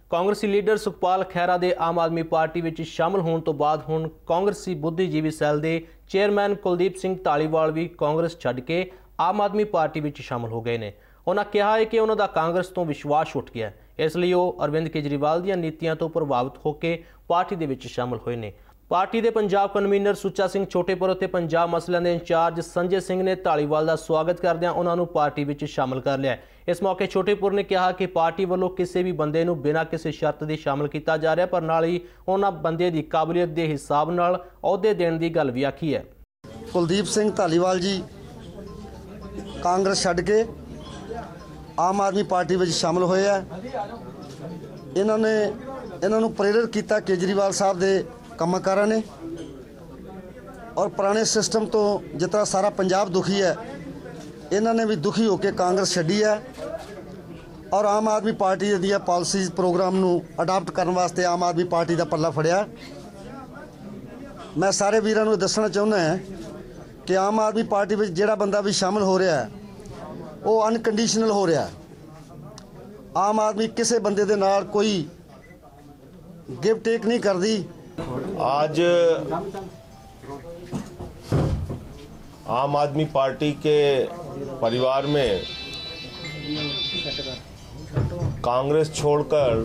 ਕਾਂਗਰਸੀ ਲੀਡਰ ਸੁਖਪਾਲ ਖਹਿਰਾ ਦੇ ਆਮ ਆਦਮੀ ਪਾਰਟੀ ਵਿੱਚ ਸ਼ਾਮਲ ਹੋਣ ਤੋਂ ਬਾਅਦ ਹੁਣ ਕਾਂਗਰਸੀ ਬੁੱਧੀਜੀਵੀ ਸੈੱਲ ਦੇ ਚੇਅਰਮੈਨ ਕੁਲਦੀਪ ਸਿੰਘ ਧਾਲੀਵਾਲ ਵੀ ਕਾਂਗਰਸ ਛੱਡ ਕੇ ਆਮ ਆਦਮੀ ਪਾਰਟੀ ਵਿੱਚ ਸ਼ਾਮਲ ਹੋ ਗਏ ਨੇ। ਉਹਨਾਂ ਕਿਹਾ ਹੈ ਕਿ ਉਹਨਾਂ ਦਾ ਕਾਂਗਰਸ ਤੋਂ ਵਿਸ਼ਵਾਸ ਉੱਠ ਗਿਆ, ਇਸ ਲਈ ਉਹ ਅਰਵਿੰਦ ਕੇਜਰੀਵਾਲ ਦੀਆਂ ਨੀਤੀਆਂ ਤੋਂ ਪ੍ਰਭਾਵਿਤ ਹੋ ਕੇ ਪਾਰਟੀ ਦੇ ਵਿੱਚ ਸ਼ਾਮਲ ਹੋਏ ਨੇ। पार्टी के पंजाब कन्वीनर सुच्चा सिंह छोटेपुर और पंजाब मसलों के इंचार्ज संजय सिंह ने धालीवाल का स्वागत करदे उन्होंने पार्टी में शामिल कर लिया। इस मौके छोटेपुर ने कहा कि पार्टी वालों किसी भी बंदे नूं बिना किसी शर्त के शामिल किया जा रहा, पर नाल ही उन्होंने बंदे की काबलियत के हिसाब नाल अहुदे देने की गल भी आखी है। कुलदीप सिंह धालीवाल जी कांग्रेस छड्ड के आम आदमी पार्टी में शामिल होए हैं। इन्होंने प्रेरित किया केजरीवाल साहब के ਕੰਮਕਾਰਾਂ ने और पुराने सिस्टम तो जितना सारा पंजाब दुखी है, इन्होंने भी दुखी होकर कांग्रेस छड्डी है और आम आदमी पार्टी दी पॉलिसीज़ प्रोग्राम नूं अडॉप्ट करने वास्ते आम आदमी पार्टी का पल्ला फड़िया। मैं सारे वीरां नूं दसना चाहुंदा है कि आम आदमी पार्टी में जिहड़ा बंदा भी शामिल हो रहा है वो अनकंडीशनल हो रहा है। आम आदमी किसी बंदे दे नाल कोई गिव टेक नहीं करती। आज आम आदमी पार्टी के परिवार में कांग्रेस छोड़कर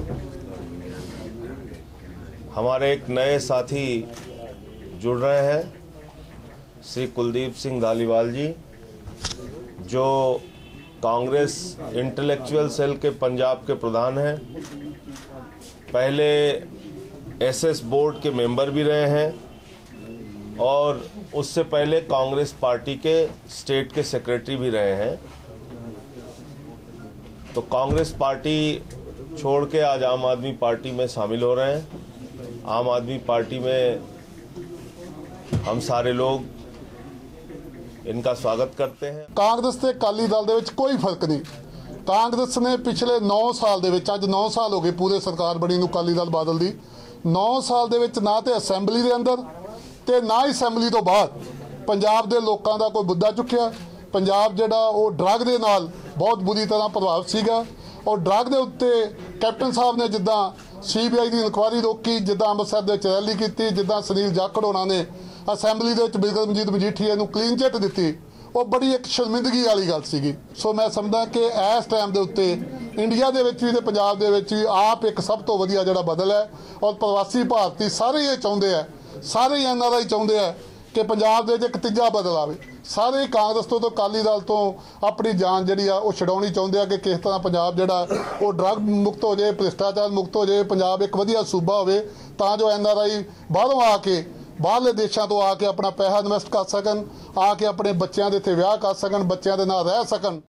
हमारे एक नए साथी जुड़ रहे हैं, श्री कुलदीप सिंह धालीवाल जी, जो कांग्रेस इंटेलेक्चुअल सेल के पंजाब के प्रधान हैं। पहले एसएस बोर्ड के मेंबर भी रहे हैं और उससे पहले कांग्रेस पार्टी के स्टेट के सेक्रेटरी भी रहे हैं। तो कांग्रेस पार्टी छोड़ के आज आम आदमी पार्टी में शामिल हो रहे हैं। आम आदमी पार्टी में हम सारे लोग इनका स्वागत करते हैं। कांग्रेस ते अकाली दल दे विच कोई फर्क नहीं। कांग्रेस ने पिछले 9 साल दे विच, अज 9 साल हो गए पूरे सरकार बनी नूं अकाली दल बादल दी, 9 साल दे विच ना तो असैंबली के अंदर ते ना ही असैंबली तो बाद पंजाब के लोगों का कोई मुद्दा चुक्या। पंजाब जिहड़ा वो ड्रग के नाल बहुत बुरी तरह प्रभावित सीगा और ड्रग के उत्ते कैप्टन साहब ने जिद्दां CBI की इनकुआरी रोकी, जिद्दां अमृतसर दे विच रैली कीती, जिद्दां सुनील जाखड़ होना ने असैंबली के बिक्रमजीत मजीठीए नूं क्लीन चिट दित्ती, वो बड़ी एक शर्मिंदगी वाली गल सीगी। सो मैं समझदा कि इस टाइम के उत्ते इंडिया के विच भी ते पंजाब दे विच भी आप एक सब तो वधिया जिहड़ा बदल है और प्रवासी भारती सारे ये चाहुंदे है, सारे NRI चाहुंदे है कि पंजाब दे एक तीजा बदल आवे। सारे कांग्रेस तो अकाली दल तो अपनी जान जिहड़ी आ वो छडाउणी चाहुंदे आ कि किस तरह पंजाब जिहड़ा वो ड्रग मुक्त हो जाए, भ्रिष्टाचार मुक्त हो जाए, पंजाब एक वधिया सूबा होवे तां जो NRI बाहरों आके बाहरले देशों तो आके अपना पैसा इन्वेस्ट कर सकन, आके अपने बच्चों के इत्थे विआह कर सकन, बच्चों के नाल रह सकन।